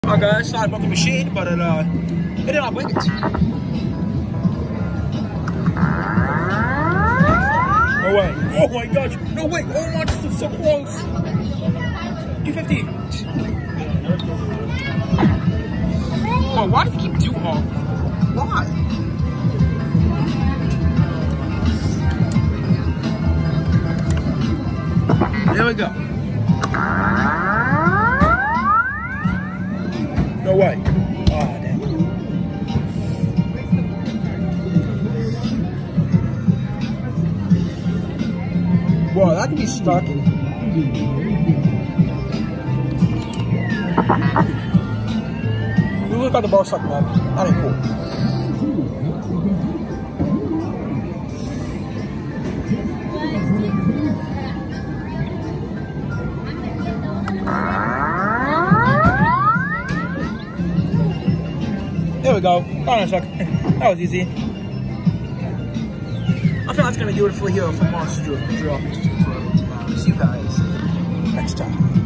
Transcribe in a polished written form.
Alright guys, sorry about the machine, but it did not wing it. No way. Oh my gosh. No way. Oh my, this is so close. 250. Oh, why does it keep doing all? Why? There we go. No way. Oh, damn. Whoa, that could be stuck. You look like the bar stuck, man. That ain't cool. There we go. Oh, suck. That was easy. I feel that's gonna do it for here for Monster Draw. See you guys next time.